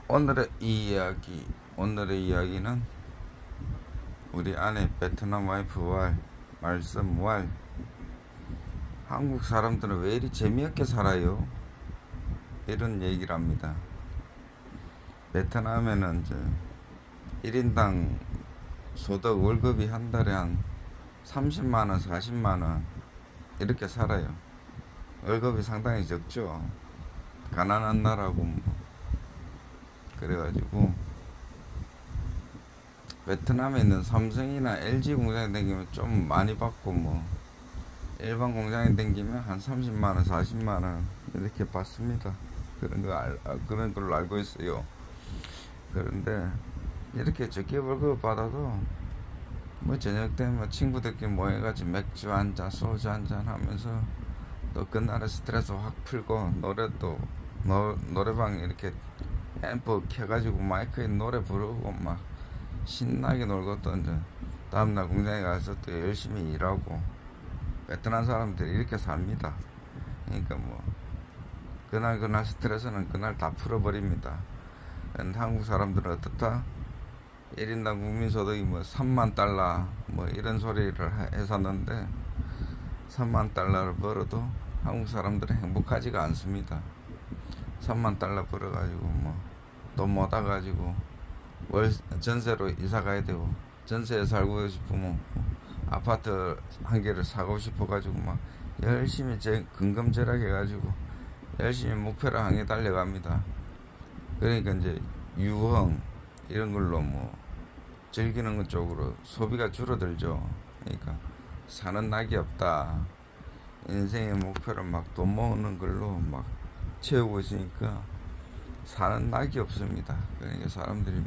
오늘의 이야기는 우리 아내 베트남 와이프 말씀 한국 사람들은 왜 이리 재미없게 살아요? 이런 얘기를 합니다. 베트남에는 이제 1인당 소득 월급이 한 달에 한 30만원, 40만원 이렇게 살아요. 월급이 상당히 적죠. 가난한 나라고 그래가지고 베트남에 있는 삼성이나 LG 공장에 댕기면 좀 많이 받고 일반 공장에 댕기면 한 30만원, 40만원 이렇게 받습니다. 그런 걸로 알고 있어요. 그런데 이렇게 적게 월급 받아도 저녁 되면 친구들끼리 모여가지고 맥주 한잔, 소주 한잔 하면서 또 그날의 스트레스 확 풀고 노래방 이렇게 앰프 켜가지고 마이크에 노래 부르고 막 신나게 놀고 또 이제 다음날 공장에 가서 또 열심히 일하고 베트남 사람들이 이렇게 삽니다. 그러니까 그날 스트레스는 그날 다 풀어버립니다. 한국 사람들은 어떻다? 1인당 국민소득이 3만 달러 이런 소리를 했었는데 3만 달러를 벌어도 한국 사람들은 행복하지가 않습니다. 3만 달러 벌어가지고 돈 못 와가지고 전세로 이사 가야 되고, 전세에 살고 싶으면 아파트 한 개를 사고 싶어가지고 열심히 근검절약 해가지고 열심히 목표를 향해 달려갑니다. 그러니까 이제 유흥 이런 걸로 즐기는 것 쪽으로 소비가 줄어들죠. 그러니까 사는 낙이 없다. 인생의 목표를 돈 모으는 걸로 채우고 있으니까 사는 낙이 없습니다. 그러니까 사람들이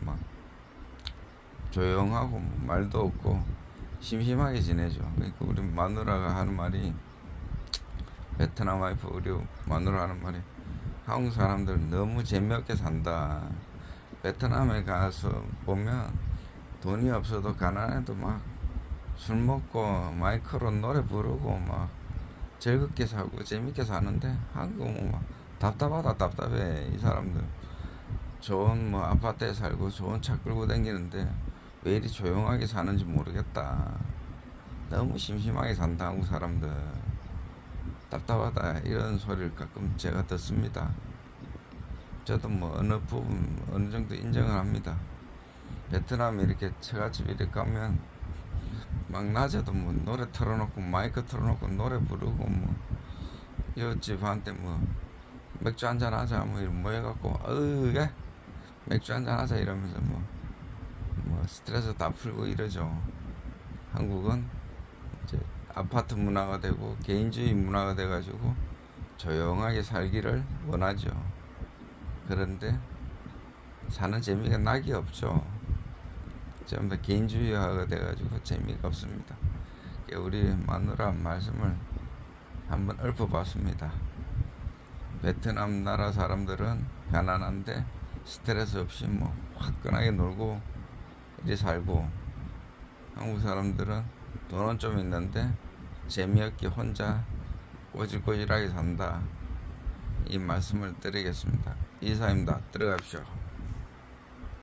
조용하고 말도 없고 심심하게 지내죠. 그러니까 우리 마누라가 하는 말이, 베트남 와이프 우리 마누라 하는 말이, 한국 사람들 너무 재미없게 산다. 베트남에 가서 보면 돈이 없어도 가난해도 술 먹고 마이크로 노래 부르고 즐겁게 살고 재밌게 사는데, 한국은 답답해. 이 사람들 좋은 아파트에 살고 좋은 차 끌고 다니는데 왜 이리 조용하게 사는지 모르겠다. 너무 심심하게 산다 한국 사람들. 답답하다. 이런 소리를 가끔 제가 듣습니다. 저도 어느 부분 어느 정도 인정을 합니다. 베트남에 이렇게 처갓집 이렇게 가면 낮에도 노래 틀어놓고 마이크 틀어놓고 노래 부르고 이웃집한테 맥주 한잔 하자 모여갖고 맥주 한잔 하자 이러면서 스트레스 다 풀고 이러죠. 한국은 이제 아파트 문화가 되고 개인주의 문화가 돼가지고 조용하게 살기를 원하죠. 그런데 사는 재미가 낙이 없죠. 전부 다 개인주의화가 돼가지고 재미가 없습니다. 우리 마누라 말씀을 한번 읊어봤습니다. 베트남 나라 사람들은 가난한데 스트레스 없이 화끈하게 놀고 이리 살고, 한국 사람들은 돈은 좀 있는데 재미없게 혼자 꼬질꼬질하게 산다. 이 말씀을 드리겠습니다. 이사입니다. 들어가십시오.